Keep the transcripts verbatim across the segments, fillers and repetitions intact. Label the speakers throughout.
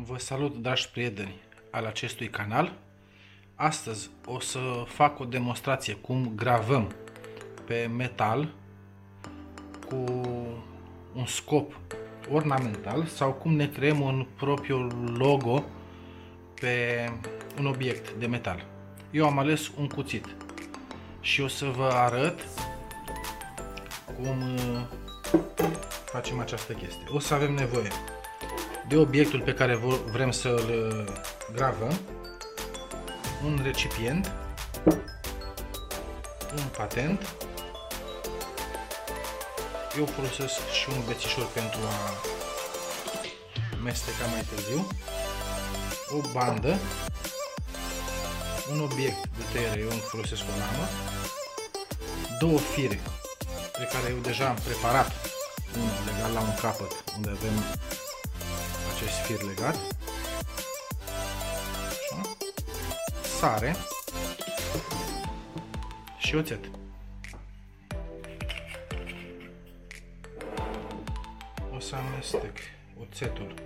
Speaker 1: Vă salut, dragi prieteni al acestui canal. Astăzi o să fac o demonstrație cum gravăm pe metal cu un scop ornamental sau cum ne creăm un propriul logo pe un obiect de metal. Eu am ales un cuțit și o să vă arăt cum facem această chestie. O să avem nevoie de obiectul pe care vrem să-l gravăm, un recipient, un patent. Eu folosesc și un bețișor pentru a mesteca mai târziu, o bandă, un obiect de tăiere, eu îmi folosesc o lamă, două fire pe care eu deja am preparat, unul legat la un capăt unde avem acest fir legat, așa, sare și oțet. O să amestec oțetul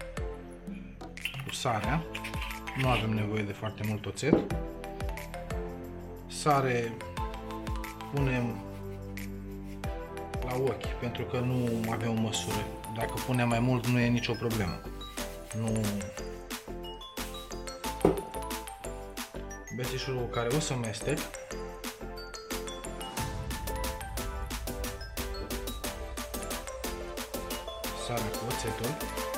Speaker 1: cu sarea, nu avem nevoie de foarte mult oțet. Sare punem la ochi, pentru că nu avem o măsură. Dacă punem mai mult, nu e nicio problemă. Nu... Bețișorul cu care o să mestec sarea cu oțetul,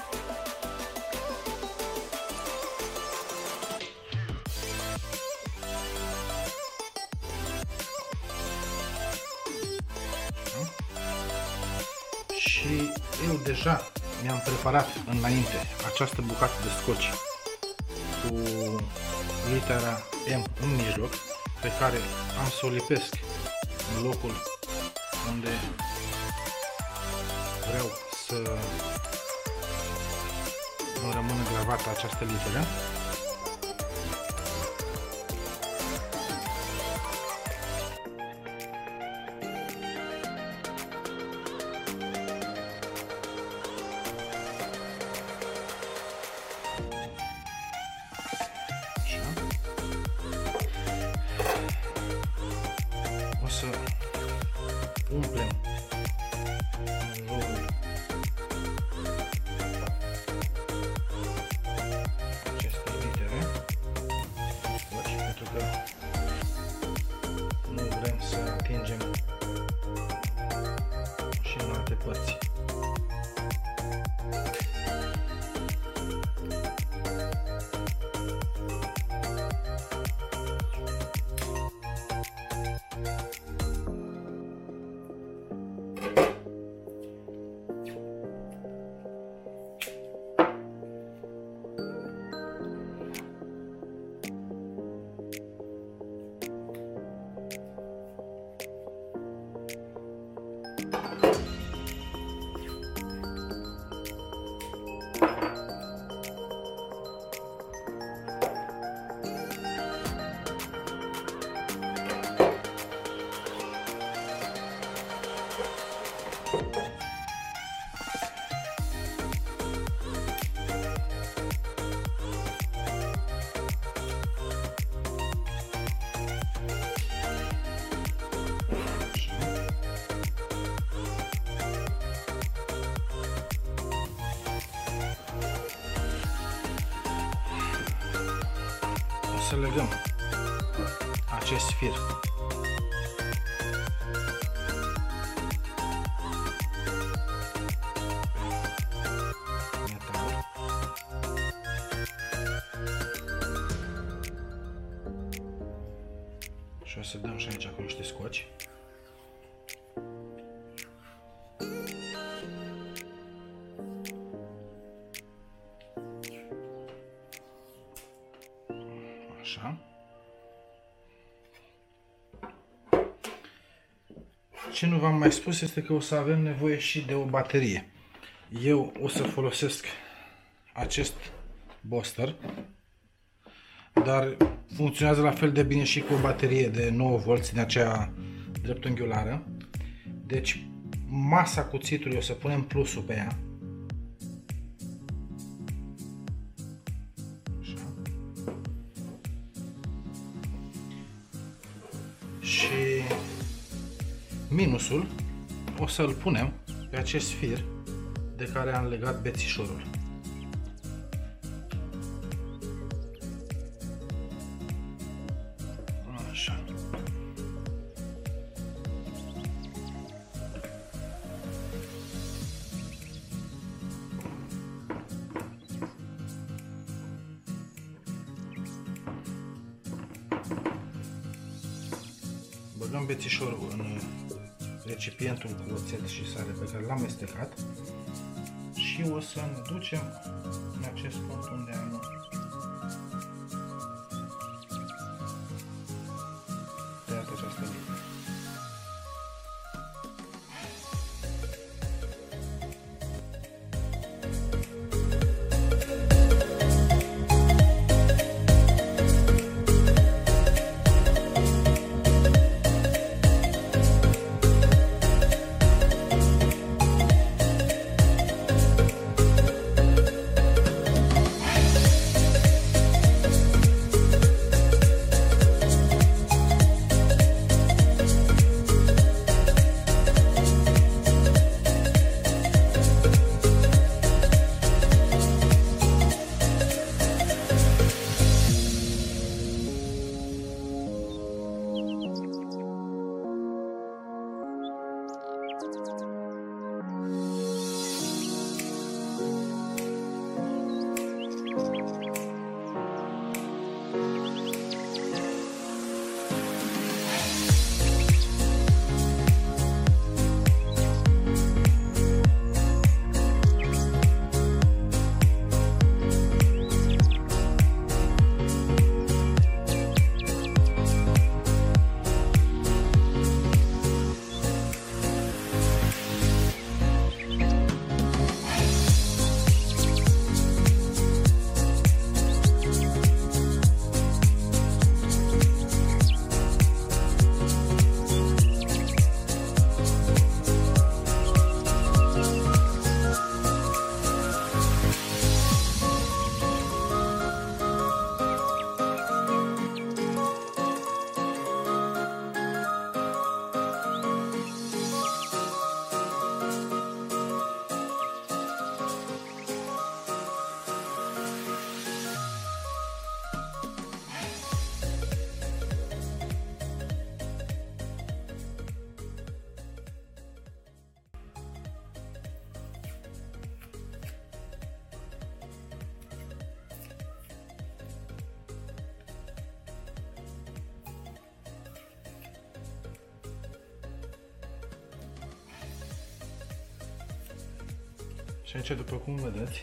Speaker 1: și eu deja mi-am preparat înainte această bucată de scoci cu litera M în mijloc, pe care am să o lipesc în locul unde vreau să nu rămână gravată această literă. O să umplem în jurul acestei litere scoci, pentru că nu vrem să atingem și în alte părți. Să legăm acest fir metal și o să dăm și aici cu niște scoci. Așa. Ce nu v-am mai spus este că o să avem nevoie și de o baterie. Eu o să folosesc acest Boster, dar funcționează la fel de bine și cu o baterie de nouă volți din aceea dreptunghiulară. Deci masa cuțitului o să punem plusul pe ea minusul o să-l punem pe acest fir de care am legat bețișorul. Așa. Băgăm bețișorul în recipientul cu oțet și sare pe care l-am amestecat și o să ne ducem în acest punct unde am tăiat această linie. Și aici, după cum vedeți,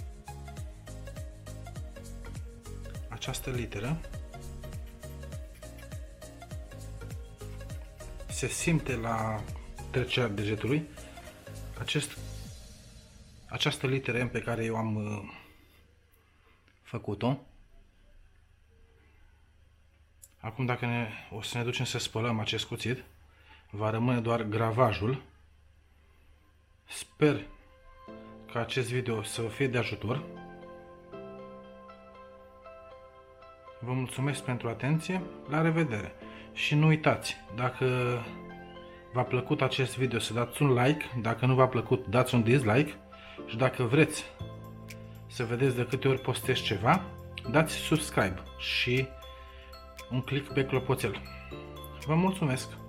Speaker 1: această literă se simte la trecerea degetului. Acest, această literă M pe care eu am uh, făcut-o. Acum, dacă ne, o să ne ducem să spălăm acest cuțit, va rămâne doar gravajul. Sper ca acest video să fie de ajutor. Vă mulțumesc pentru atenție, la revedere! Și nu uitați, dacă v-a plăcut acest video, să dați un like, dacă nu v-a plăcut, dați un dislike și dacă vreți să vedeți de câte ori postez ceva, dați subscribe și un click pe clopoțel. Vă mulțumesc!